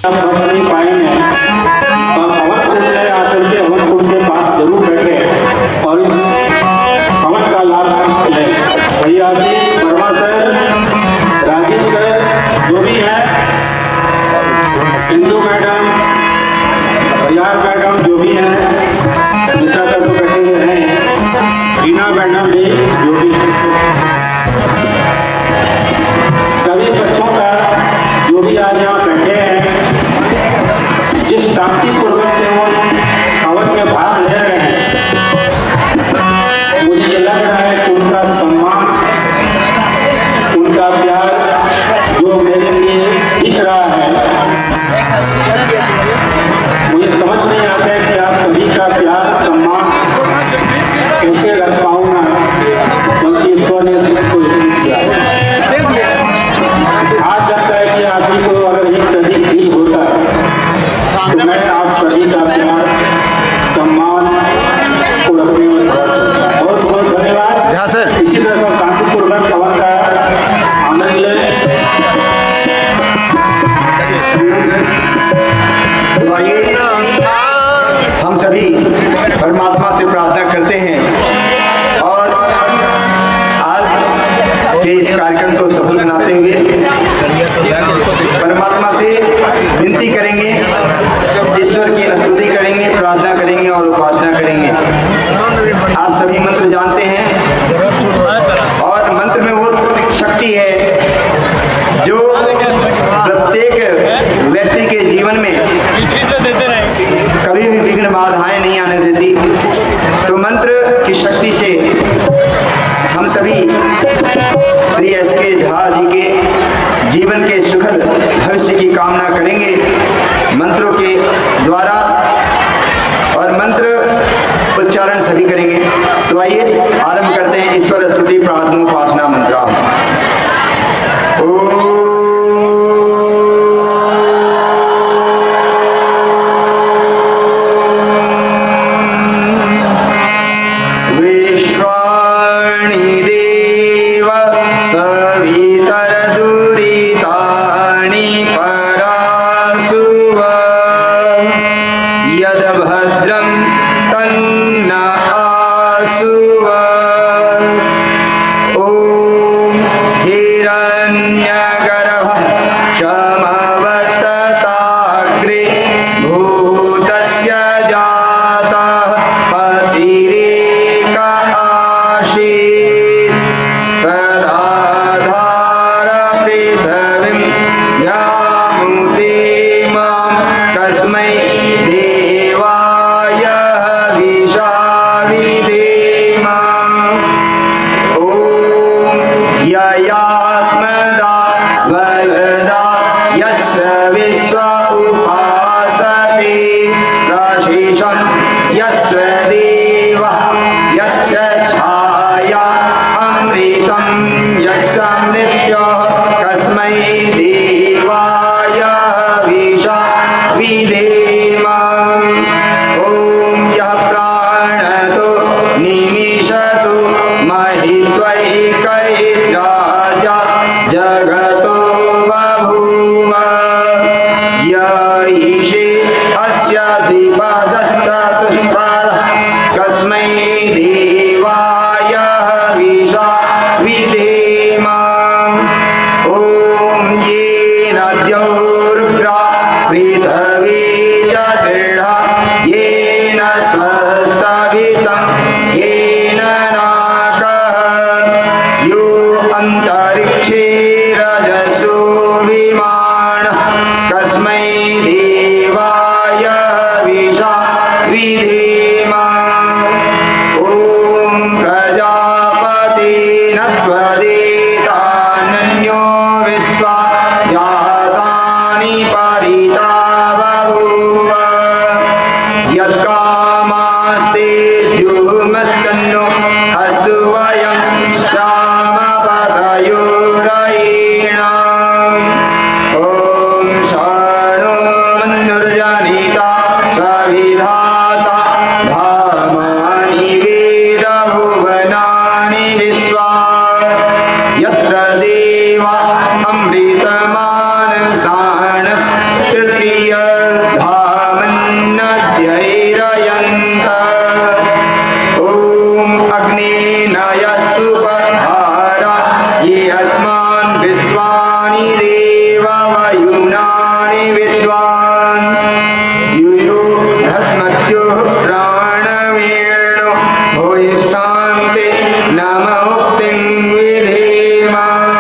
नहीं पाएंगे तो हवन कुंड में आकर के हवन कुंड के पास जरूर बैठे और इस हवन का लाभ लें। भैया जी, वर्मा सर, राजीव सर जो भी हैं, इंदू मैडम, बरियार मैडम जो भी हैं, मिश्रा सर तो बैठे हुए हैं, रीना मैडम भी जो भी हैं, सभी बच्चों का जो भी आज यहाँ बैठे हैं, जिस शांतिपूर्वक से वो हवन में भाग ले रहे हैं, मुझे ये लग रहा है कि उनका सम्मान, उनका प्यार जो मेरे लिए दिख रहा है, मुझे समझ नहीं आता है कि आप सभी का प्यार सम्मान कैसे रख पाऊंगा, क्योंकि ईश्वर ने को किया। आज लगता है कि आप ही को अगर एक से अधिक दिल होता तो मैं आप सभी का प्यार सम्मान को रखने में बहुत बहुत धन्यवाद। हाँ सर, इसी तरह से शांतिपूर्वक हवन का आनंद लें। हम सभी परमात्मा से प्रार्थना करते हैं और आज के इस कार्यक्रम को सफल बनाते हुए परमात्मा से विनती करेंगे, ईश्वर की स्तुति करेंगे, प्रार्थना करेंगे और उपासना करेंगे। आप सभी मंत्र जानते हैं और मंत्र में वो शक्ति है जो प्रत्येक व्यक्ति के जीवन में कभी भी विघ्न बाधाएं नहीं आने देती। तो मंत्र की शक्ति से हम सभी श्री एस.के. झा जी के जीवन के सुखद भविष्य की कामना करेंगे मंत्रों के द्वारा, और मंत्र उच्चारण सभी करेंगे। तो आइए आरंभ करते हैं ईश्वर स्तुति प्रार्थना उपासना मंत्र। विधाता ज्ञानी विद्वान यूयो भस्मत्यो प्राणवीणो भूय शांति नम मुक्तिं विधेमा।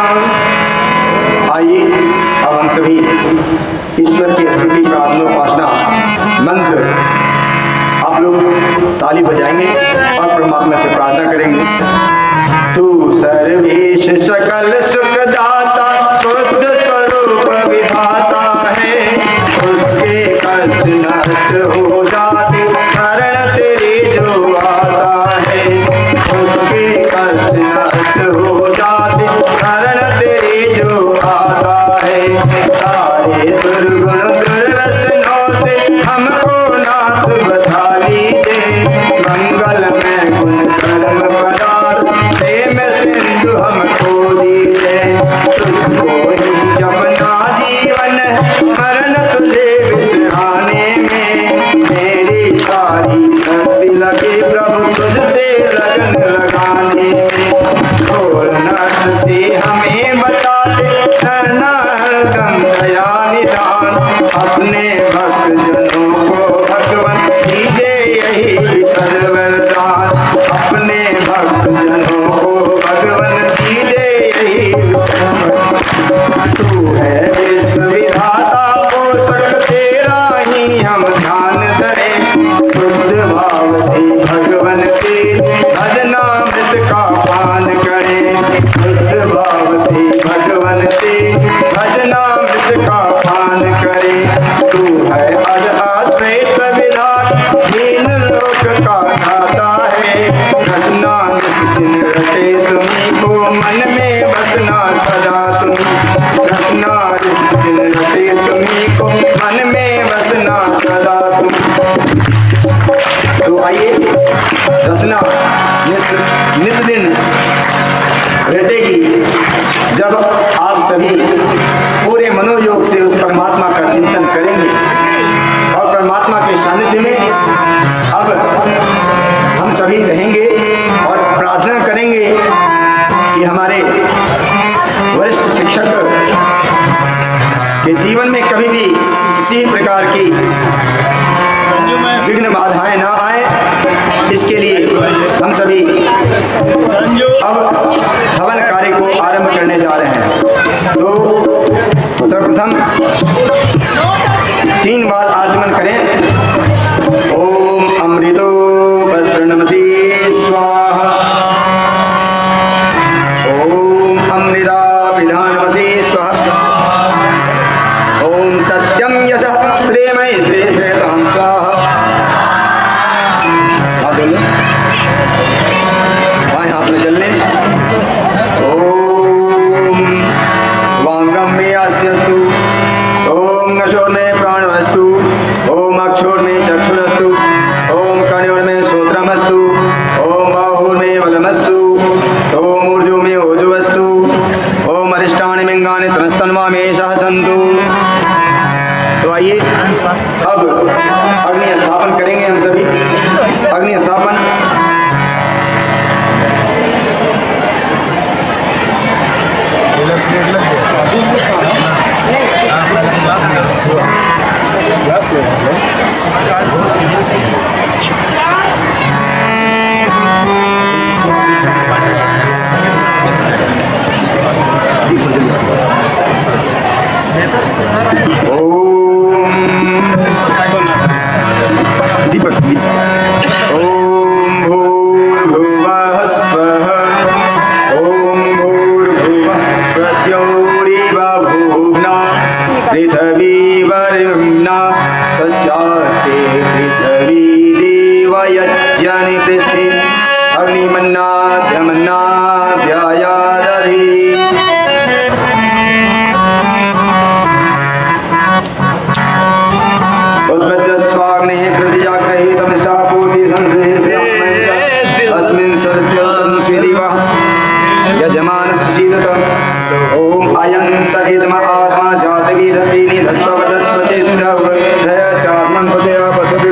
आइए अब हम सभी ईश्वर की स्तुति प्रार्थना उपासना मंत्र आप लोग ताली बजाएंगे और परमात्मा से प्रार्थना करेंगे। तू सर्वेश सकल सुख दाता शुद्ध स्वरूप विधाता है, उसके कष्ट नष्ट हो जाते शरण तेरे जो आता है, उसके कष्ट नष्ट हो जाते शरण तेरे जो आता है। सारे दुर्गुण दुर्व्यसनों से हमको नाथ बता लीजिए, मंगल में गुण कर्म पदार्थ में सिंधु हमको दीजिए। तुझको ही जपना जीवन मरण तुझे विसराने में, मेरी सारी शक्ति लगे प्रभु तुझसे लगन लगाने में। ढोल नट से हमें बचाते करना हरदम दया निदान, अपने भक्त जनों को भगवान दीजिए यही सर्वरदान, अपने भक्त जनों को भगवान दीजिए यही सर्वरदान। तू है विश्व विधाता पोषक तेरा ही हम ध्यान धरें, शुद्ध भाव से भगवान के भजनामृत का पान करें, शुद्ध भाव से भगवान के भजनामृत का पान करें। तू है अद्वैत विधान हीन लोक का दाता है, रसना निस्दिन रटे तुम्ही को मन में बसना सदा तुम, रसना निस्दिन रटे तुम्ही को मन में बसना सदा तुम। तो आइए रसना नित दिन रटेगी जब आप सभी पूरे मनोयोग से उस परमात्मा का चिंतन करेंगे और परमात्मा के सानिध्य में अब हम सभी रहेंगे और प्रार्थना करेंगे कि हमारे वरिष्ठ शिक्षक के जीवन में कभी भी किसी प्रकार की विघ्न बाधाएं ना आए, इसके लिए हम सभी अब हवन कार्य को आरंभ करने जा रहे हैं। तो सर्वप्रथम 3 बार आचमन करें। ओम अमृतो वस्त्र नमसी स्वाहा, ओम अमृता विधान नमसी स्वाहा, ओम सत्यम यशः श्रेमय श्री श्रेतां स्वाहा। बाएं हाथ में जलने। ओम वांगम में आस्यस्तु, ओम नशोर में प्राणमस्तु, ओम अक्षोर में चक्षुरस्तु, ओम कण्योर में श्रोत्रमस्तु, ओम बाहुर में बलमस्तु, ओम ऊर्जो में ओजोवस्तु, ओम अरिष्टानि मिंगानि तमस्तन्वा में शः सन्तु। तो आइए अब अग्नि स्थापन करेंगे हम सभी। अग्नि स्थापन। दीपक ओम भूर्भुवः स्वः, ओम भूर्भुवः स्वद्यौरिव भूम्ना पृथिवी वरुणा तस्यास्ते पृथिवी देवयज्ञनि पृष्ठे अग्निमन्नाद्यमन्नाद्यायादधि। स्वाग्ने प्रतिजाग्रहीतमिष्टापूर्ति संसेव्यम् अस्मिन् सरस्वती स्वीदिवः यजमानस्य शीलतः। ओम अयन्तहितम आत्मा जातवीरस्ति निधस्व वदस्व चित्तवृद्धय चात्मन् पदया पशु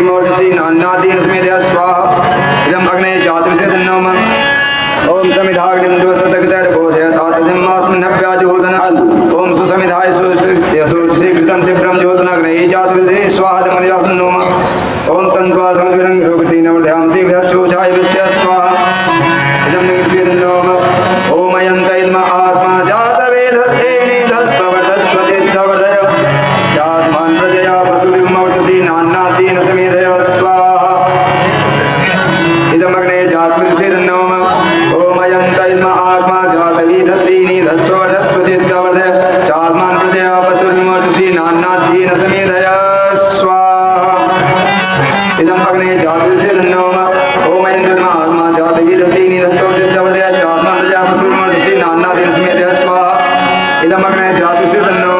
ईशं तीव्रं ज्योत्नग्ने जातविदे स्वाहादमनिजातन्नोम ओम तन्त्वा संविरं रोगति नवध्यां श्रीभ्यश्चोचाय विष्टय स्वाहा इदं निगृह्यन्नोम ओम अयन्त इद्म आत्मा जातवेदस्तेने धस्पवर्धस्वतिद्धवर्धय जास्मान् प्रजया पशुभिर्मवचसि नान्नादीन समेधय स्वाहा इदं अग्ने जातविदस्तेनोम ओम अयन्त इद्म आत्मा जातवेदस्तेने धस्पवर्धस्वतिद्धवर्धय जास्मान् प्रजया पशुभिर्मवचसि नान्नादीन समेधय स्वाहा इदं अग्ने जातविदस्तेनोम ओम अयन्त इद्म आत्मा जातवेदस्तेने धस्पवर्धस्वतिद्धवर्धय जास्मान् प्रजया पशुभिर्मवचसि नान्नादीन समेधय स्वाहा इदं अग्ने जातविदस्तेनोम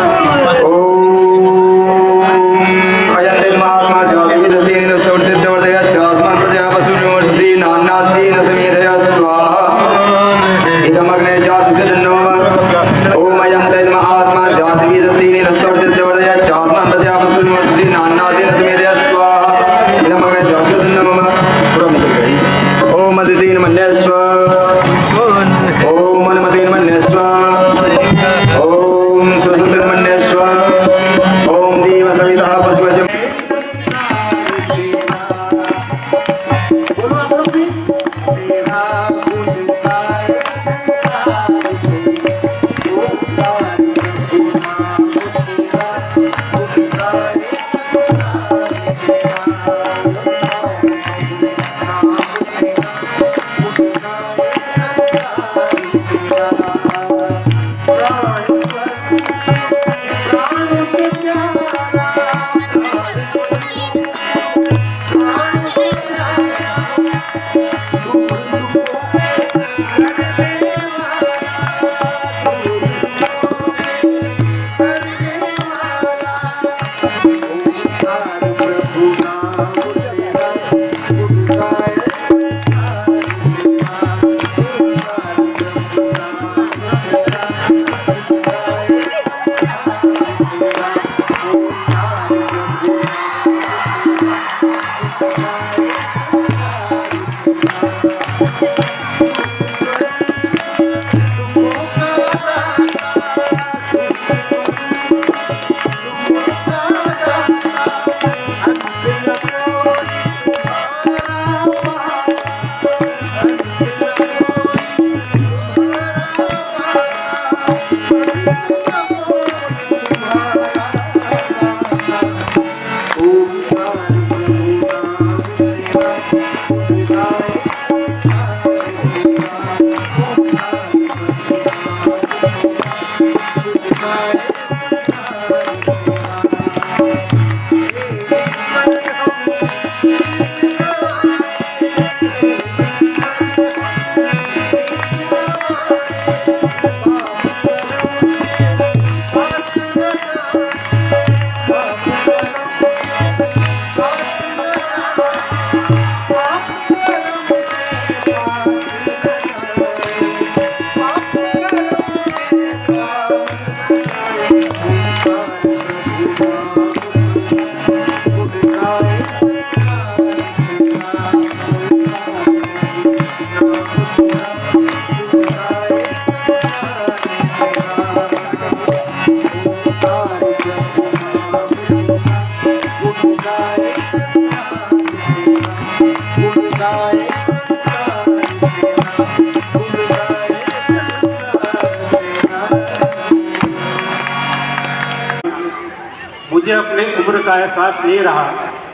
मुझे अपने उम्र का एहसास नहीं रहा।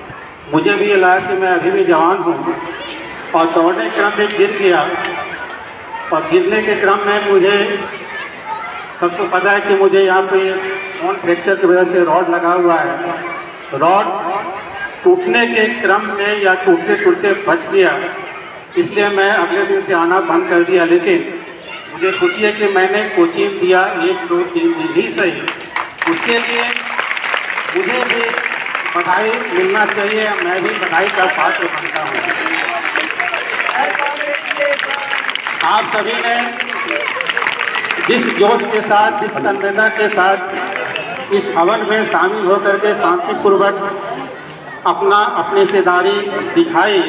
मुझे भी ये लगा कि मैं अभी भी जवान हूँ और दौड़ने के क्रम में गिर गया और गिरने के क्रम में मुझे सबको पता है कि मुझे यहाँ पे बोन फ्रैक्चर की वजह से रॉड लगा हुआ है। रॉड टूटने के क्रम में या टूटते टूटते बच गया, इसलिए मैं अगले दिन से आना बंद कर दिया। लेकिन मुझे खुशी है कि मैंने कोचिंग दिया 1 2 3 दिन ही सही, उसके लिए मुझे भी बधाई मिलना चाहिए। मैं भी बधाई का पात्र बनता हूँ। आप सभी ने जिस जोश के साथ, जिस तन्मयता के साथ इस हवन में शामिल होकर के शांतिपूर्वक अपनी हिस्सेदारी दिखाई,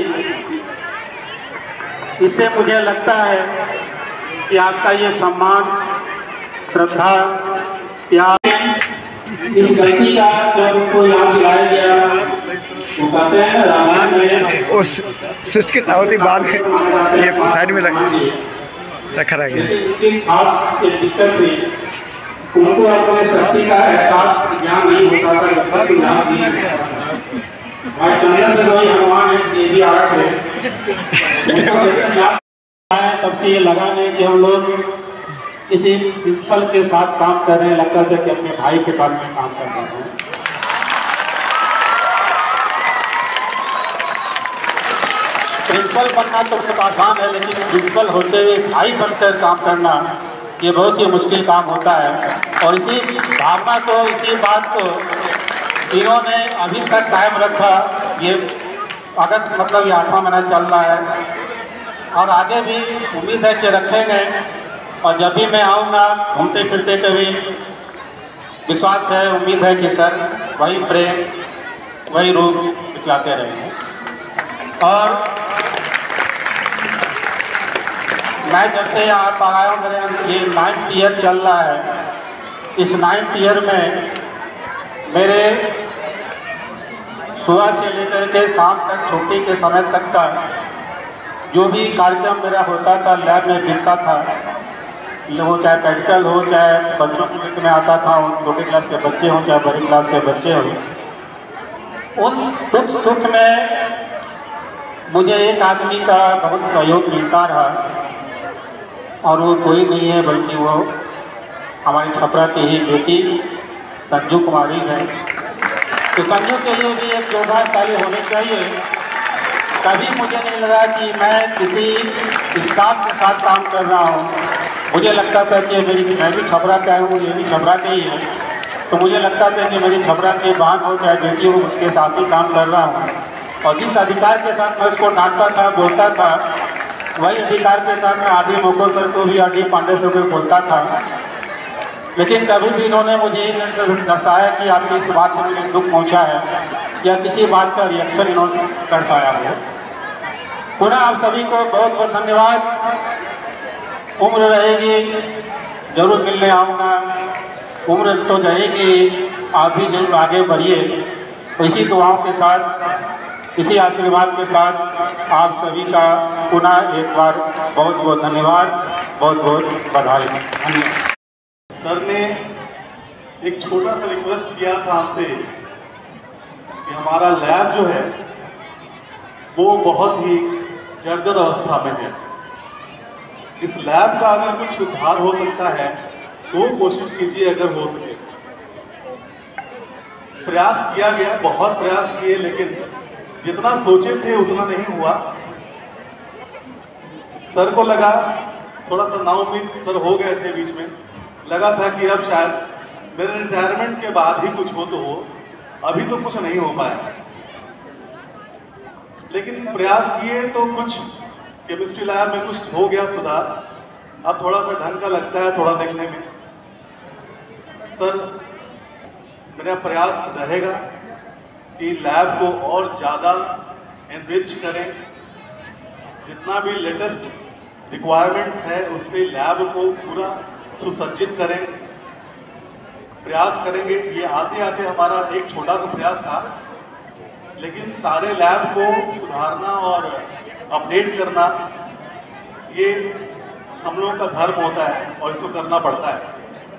इससे मुझे लगता है कि आपका ये सम्मान, श्रद्धा, प्यार इस गलती का जब उनको याद दिलाया गया, वो कहते हैं रामायण में उस सिस्ट की दावती बाद में ये साइड में रखा रह गया। उनकी खास एक दिक्कत थी, उनको अपने शक्ति का एहसास ज्ञान नहीं होता था, जब तक ज्ञान नहीं होता था। भाई चंद्र से कोई हनुमान है, ये भी आ रहे तब से ये लगा नहीं कि हम लोग किसी प्रिंसिपल के साथ काम कर रहे हैं, लगता था कि अपने भाई के साथ में काम कर रहे हैं। प्रिंसिपल बनना तो बहुत आसान है, लेकिन प्रिंसिपल होते हुए भाई बनकर काम करना ये बहुत ही मुश्किल काम होता है। और इसी भावना को, इसी बात को इन्होंने अभी तक कायम रखा। ये अगस्त मतलब ये 8वां महीना चल रहा है और आगे भी उम्मीद है कि रखेंगे। और जब भी मैं आऊँगा घूमते फिरते कभी, विश्वास है, उम्मीद है कि सर वही प्रेम, वही रूप दिखलाते रहेंगे। और मैं जब से यहाँ पर आया हूँ, मेरे ये 9th ईयर चल रहा है। इस 9th ईयर में मेरे सुबह से लेकर के शाम तक, छुट्टी के समय तक का जो भी कार्यक्रम मेरा होता था, लैब में बिकता था, वो चाहे प्रैक्टिकल हो, चाहे बच्चों के बीच में आता था, छोटे क्लास के बच्चे हों चाहे बड़ी क्लास के बच्चे हों, उन दुख सुख में मुझे एक आदमी का बहुत सहयोग मिलता रहा। और वो कोई नहीं है बल्कि वो हमारी छपरा की ही बेटी संजू कुमारी है। तो संजू के लिए भी एक जोरदार ताली होनी चाहिए। कभी मुझे नहीं लगा कि मैं किसी स्टाफ के साथ काम कर रहा हूँ। मुझे लगता था कि मैं भी छपरा का हूँ, ये भी छपरा का ही है, तो मुझे लगता था कि मेरी छपरा की बहन हो चाहे बेटी हो, उसके साथ ही काम कर रहा हूँ। और जिस अधिकार के साथ मैं उसको डांटता था, बोलता था, वही अधिकार के साथ मैं आर.डी. मोको सर को भी, आर.डी. पांडे सर को बोलता था। लेकिन कभी भी इन्होंने मुझे दर्शाया कि आपकी इस बात से मुझे दुख पहुँचा है या किसी बात का रिएक्शन इन्होंने दर्शाया हो। पुनः आप सभी को बहुत बहुत धन्यवाद। उम्र रहेगी जरूर मिलने आऊँगा, उम्र तो जाएगी, आप भी जरूर आगे बढ़िए। इसी दुआओं के साथ, इसी आशीर्वाद के साथ आप सभी का पुनः एक बार बहुत बहुत धन्यवाद, बहुत बहुत बधाई। धन्यवाद। सर ने एक छोटा सा रिक्वेस्ट किया था हमसे कि हमारा लैब जो है वो बहुत ही जर्जर अवस्था में है। इस लैब का अगर कुछ सुधार हो सकता है तो कोशिश कीजिए, अगर हो सके। प्रयास किया गया, बहुत प्रयास किए, लेकिन जितना सोचे थे उतना नहीं हुआ। सर को लगा, थोड़ा सा नाउम्मीद सर हो गए थे बीच में, लगा था कि अब शायद मेरे रिटायरमेंट के बाद ही कुछ हो तो हो, अभी तो कुछ नहीं हो पाया। लेकिन प्रयास किए तो कुछ केमिस्ट्री लैब में कुछ हो गया सुधार। अब थोड़ा सा ढंग का लगता है, थोड़ा देखने में। सर, मेरा प्रयास रहेगा कि लैब को और ज़्यादा एनरिच करें, जितना भी लेटेस्ट रिक्वायरमेंट्स है उससे लैब को पूरा सुसज्जित करें। प्रयास करेंगे। ये आते आते हमारा एक छोटा सा प्रयास था, लेकिन सारे लैब को सुधारना और अपडेट करना ये हम लोगों का धर्म होता है और इसको करना पड़ता है।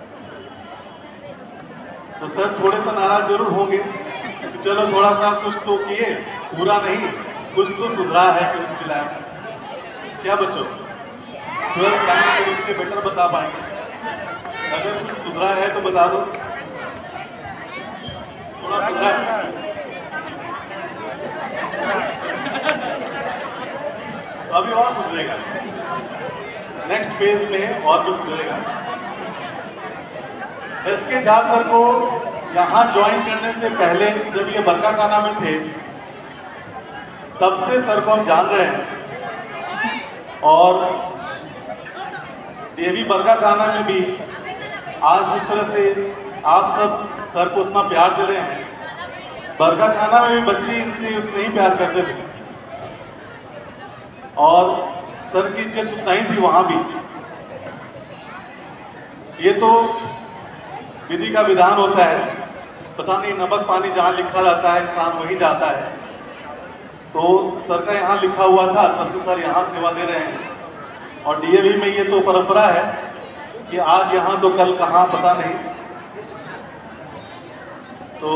तो सर थोड़े सा नाराज जरूर होंगे कि चलो थोड़ा सा कुछ तो किए, पूरा नहीं, कुछ तो सुधरा है केमिस्ट्री लैब। क्या बच्चों, 12th साइंस के उससे बेटर बता पाएंगे? अगर कुछ सुधरा है तो बता दो। थोड़ा सुधरा है? अभी और सुधरेगा, नेक्स्ट फेज में और भी सुधरेगा। एसके झा सर को यहाँ ज्वाइन करने से पहले, जब ये बरकाकाना में थे, तब से सर को हम जान रहे हैं। और ये भी बरकाकाना में भी आज जिस तरह से आप सब सर को उतना प्यार दे रहे हैं, बरकाकाना में भी बच्चे इनसे उतना ही प्यार करते थे और सर की इज्जत उतना ही थी वहाँ भी। ये तो विधि का विधान होता है। पता नहीं नमक पानी जहाँ लिखा रहता है इंसान वहीं जाता है। तो सर का यहाँ लिखा हुआ था, तब से सर यहाँ सेवा दे रहे हैं। और डीएवी में ये तो परंपरा है कि आज यहाँ तो कल कहाँ पता नहीं। तो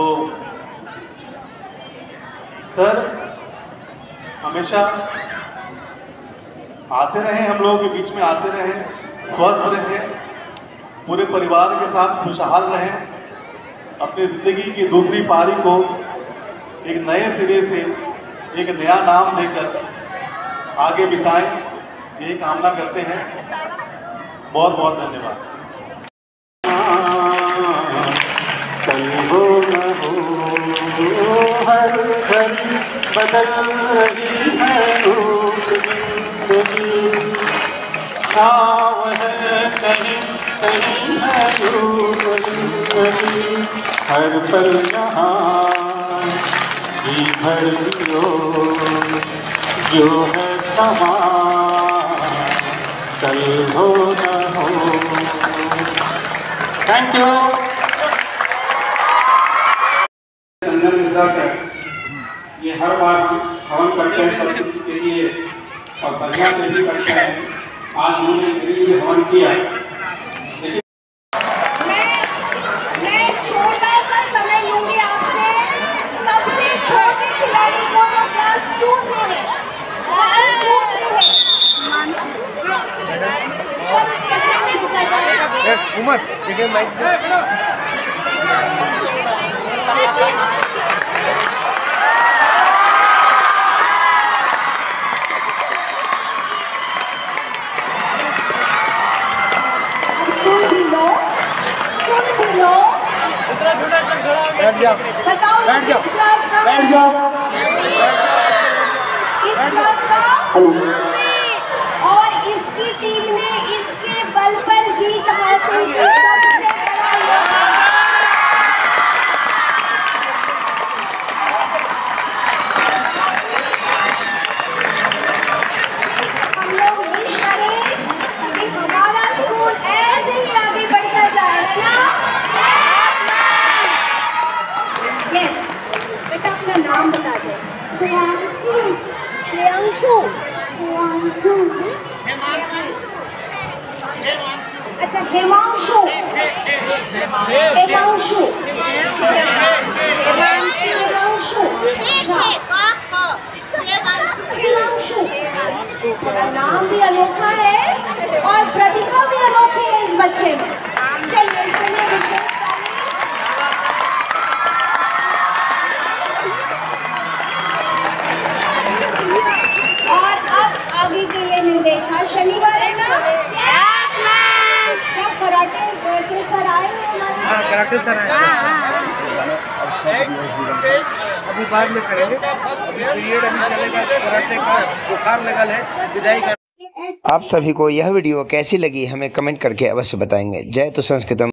सर हमेशा आते रहे, हम लोगों के बीच में आते रहे, स्वस्थ रहे, पूरे परिवार के साथ खुशहाल रहें, अपनी ज़िंदगी की दूसरी पारी को एक नए सिरे से एक नया नाम देकर आगे बिताएं, यही कामना करते हैं। बहुत बहुत धन्यवाद। कल हो न हो हर घड़ी बदल रही है रूप जिंदगी, छाँव है कहीं कहीं है रूप जिंदगी, हर पल यहाँ जी भर लो जो है समा, कल हो न हो। Thank you. अंदर मिश्रा सर, ये हर बार हवन करते हैं सब किसी के लिए और बढ़िया से भी करते हैं। आज उन्होंने मेरे लिए हवन किया। मैं छोटा सा समय लूंगी आपसे। सबसे छोटे खिलाड़ी को जो क्लास 2 से है, क्लास 2 से है। उमर ठीक है माइक बताओ किस क्लास का? बैठ जाओ। किस क्लास का? और इसकी टीम ने इसके बल पर जीत हासिल की। सबसे बड़ा हम लोग विश करें कि हमारा स्कूल ऐसे ही आगे बढ़ता जाए, है ना? यस, बेटा अपना नाम बता दे। श्रेयांशु, अच्छा हेमांशु, हेमांशु, हेमांशु, नाम भी अनोखा है और प्रतिभा भी अनोखी है इस बच्चे में। चलिए इसके लिए विशेष आगे के लिए निर्देश। आज शनिवार है ना? क्या कराटे के सर आए हैं? कराटे सर अभी बाद में करेंगे, पीरियड अभी चलेगा कराटे का, बुखार लगल है, विदाई कर। आप सभी को यह वीडियो कैसी लगी हमें कमेंट करके अवश्य बताएंगे। जय तो संस्कृतम।